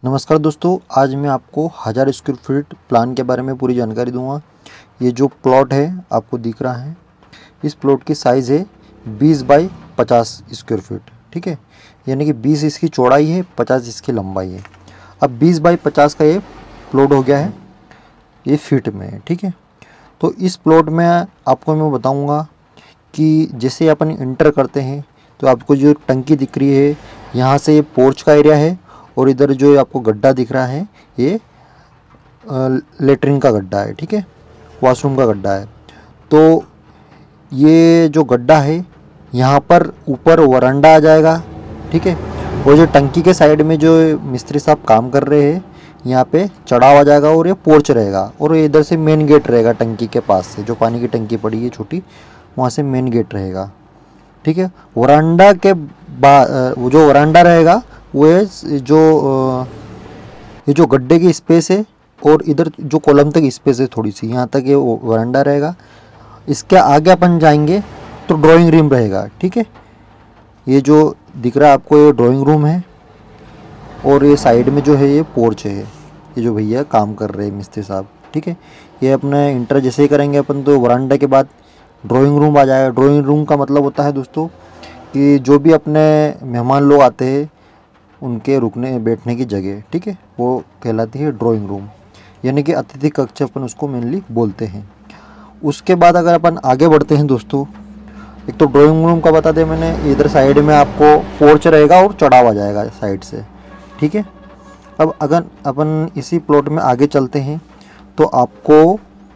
नमस्कार दोस्तों, आज मैं आपको 1000 स्क्वायर फीट प्लान के बारे में पूरी जानकारी दूंगा। ये जो प्लॉट है आपको दिख रहा है, इस प्लॉट की साइज़ है 20 बाई 50 स्क्वायर फीट। ठीक है, यानी कि 20 इसकी चौड़ाई है, 50 इसकी लंबाई है। अब 20 बाई 50 का ये प्लॉट हो गया है, ये फीट में है। ठीक है, तो इस प्लॉट में आपको मैं बताऊँगा कि जैसे अपन इंटर करते हैं तो आपको जो टंकी दिख रही है, यहाँ से ये पोर्च का एरिया है और इधर जो आपको गड्ढा दिख रहा है ये लेटरिन का गड्ढा है। ठीक है, वॉशरूम का गड्ढा है। तो ये जो गड्ढा है यहाँ पर ऊपर वरांडा आ जाएगा। ठीक है, और जो टंकी के साइड में जो मिस्त्री साहब काम कर रहे हैं यहाँ पे चढ़ाव आ जाएगा और ये पोर्च रहेगा और इधर से मेन गेट रहेगा। टंकी के पास से जो पानी की टंकी पड़ी है छोटी, वहाँ से मेन गेट रहेगा। ठीक है, वरांडा के बाद वो जो वरांडा रहेगा वो है जो ये जो गड्ढे की स्पेस है और इधर जो कॉलम तक स्पेस है थोड़ी सी, यहाँ तक ये वरांडा रहेगा। इसके आगे अपन जाएंगे तो ड्राइंग रूम रहेगा। ठीक है, ये जो दिख रहा है आपको ये ड्राइंग रूम है और ये साइड में जो है ये पोर्च है। ये जो भैया काम कर रहे हैं मिस्त्री साहब। ठीक है, ये अपने इंटर जैसे ही करेंगे अपन तो वरांडा के बाद ड्राइंग रूम आ जाएगा। ड्राइंग रूम का मतलब होता है दोस्तों कि जो भी अपने मेहमान लोग आते हैं उनके रुकने बैठने की जगह। ठीक है, वो कहलाती है ड्राइंग रूम, यानी कि अतिथि कक्ष अपन उसको मेनली बोलते हैं। उसके बाद अगर अपन आगे बढ़ते हैं दोस्तों, एक तो ड्राइंग रूम का बता दें मैंने, इधर साइड में आपको पोर्च रहेगा और चढ़ाव आ जाएगा साइड से। ठीक है, अब अगर अपन इसी प्लॉट में आगे चलते हैं तो आपको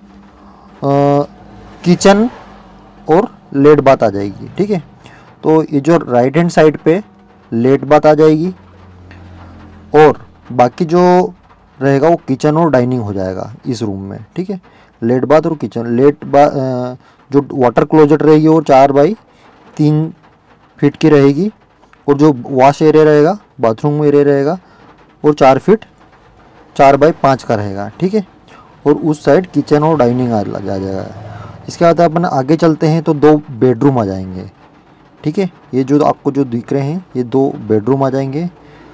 किचन और लेट बाथ आ जाएगी। ठीक है, तो ये जो राइट हैंड साइड पे लेट बाथ आ जाएगी और बाकी जो रहेगा वो किचन और डाइनिंग हो जाएगा इस रूम में। ठीक है, लेट बाथ और किचन। जो वाटर क्लोजेट रहेगी वो 4 बाई 3 फीट की रहेगी और जो वॉश एरिया रहेगा, बाथरूम एरिया रहेगा वो 4 फीट 4 बाई 5 का रहेगा। ठीक है, और उस साइड किचन और डाइनिंग आ जाएगा। इसके बाद अपन आगे चलते हैं तो 2 बेडरूम आ जाएंगे। ठीक है, ये जो आपको जो दिख रहे हैं ये 2 बेडरूम आ जाएंगे।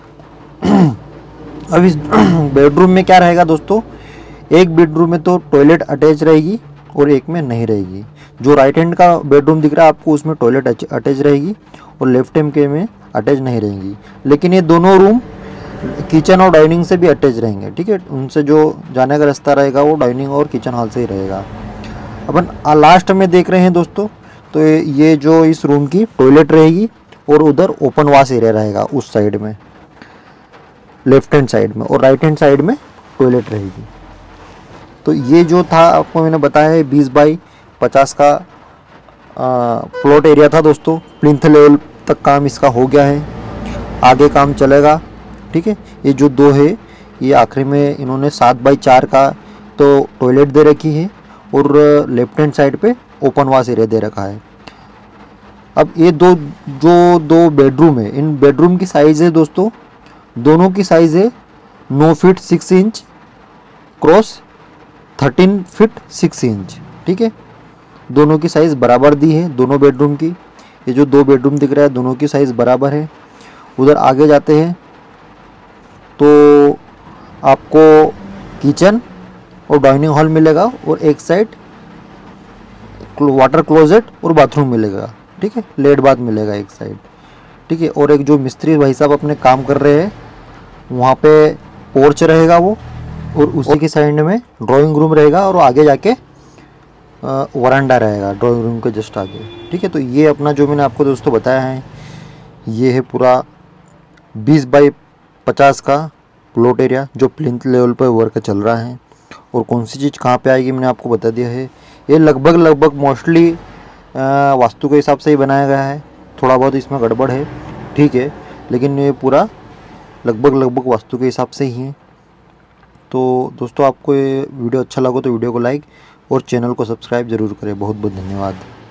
अब इस बेडरूम में क्या रहेगा दोस्तों, एक बेडरूम में तो टॉयलेट अटैच रहेगी और एक में नहीं रहेगी। जो राइट हैंड का बेडरूम दिख रहा है आपको उसमें टॉयलेट अटैच रहेगी और लेफ्ट हैंड के में अटैच नहीं रहेंगी। लेकिन ये दोनों रूम किचन और डाइनिंग से भी अटैच रहेंगे। ठीक है, उनसे जो जाने का रास्ता रहेगा वो डाइनिंग और किचन हॉल से ही रहेगा। अपन लास्ट में देख रहे हैं दोस्तों, तो ये जो इस रूम की टॉयलेट रहेगी और उधर ओपन वॉश एरिया रहेगा उस साइड में, लेफ्ट हैंड साइड में, और राइट हैंड साइड में टॉयलेट रहेगी। तो ये जो था आपको मैंने बताया है 20 बाई 50 का प्लॉट एरिया था दोस्तों। प्लिंथ लेवल तक काम इसका हो गया है, आगे काम चलेगा। ठीक है, ये जो 2 है ये आखिरी में इन्होंने 7 बाई 4 का तो टॉयलेट दे रखी है और लेफ्ट हैंड साइड पे ओपन वॉश एरिया दे रखा है। अब ये जो दो बेडरूम है, इन बेडरूम की साइज़ है दोस्तों, दोनों की साइज़ है 9 feet 6 inch cross 13 feet 6 inch. ठीक है, दोनों की साइज़ बराबर दी है दोनों बेडरूम की। ये जो 2 बेडरूम दिख रहा है दोनों की साइज़ बराबर है। उधर आगे जाते हैं तो आपको किचन और डाइनिंग हॉल मिलेगा और एक साइड वाटर क्लोजेट और बाथरूम मिलेगा। ठीक है, लेट बाथ मिलेगा एक साइड। ठीक है, और एक जो मिस्त्री भाई साहब अपने काम कर रहे हैं वहाँ पे पोर्च रहेगा वो, और उसी की साइड में ड्राइंग रूम रहेगा और आगे जाके वरांडा रहेगा ड्राइंग रूम के जस्ट आगे। ठीक है, तो ये अपना जो मैंने आपको दोस्तों बताया है ये है पूरा 20 बाई 50 का प्लॉट एरिया जो प्लिंथ लेवल पर वर्क चल रहा है। और कौन सी चीज़ कहाँ पे आएगी मैंने आपको बता दिया है। ये लगभग मोस्टली वास्तु के हिसाब से ही बनाया गया है, थोड़ा बहुत इसमें गड़बड़ है। ठीक है, लेकिन ये पूरा लगभग वास्तु के हिसाब से ही है। तो दोस्तों आपको ये वीडियो अच्छा लगा तो वीडियो को लाइक और चैनल को सब्सक्राइब ज़रूर करें। बहुत बहुत धन्यवाद।